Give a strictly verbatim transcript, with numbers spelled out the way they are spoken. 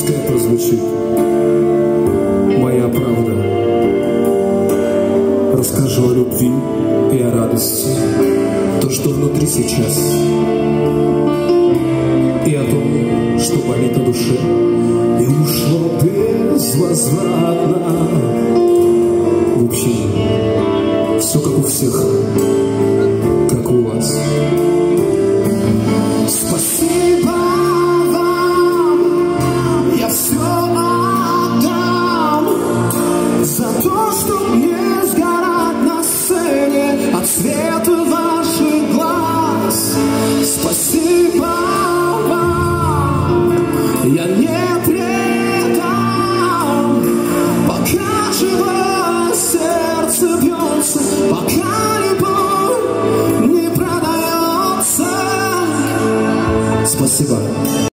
Пускай прозвучит моя правда. Расскажу о любви и о радости, то, что внутри сейчас, и о том, что болит на душе и ушло безвозвратно. В общем, все как у всех, как у вас. Спасибо вам, я все отдам за то, что мне сгорать на сцене от света ваших глаз. Спасибо вам, я не предам, пока живо сердце бьется, пока любовь не продается. Спасибо.